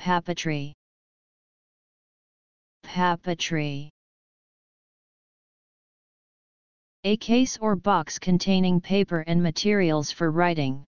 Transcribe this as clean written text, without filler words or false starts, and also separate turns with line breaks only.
Papeterie. Papeterie. A case or box containing paper and materials for writing.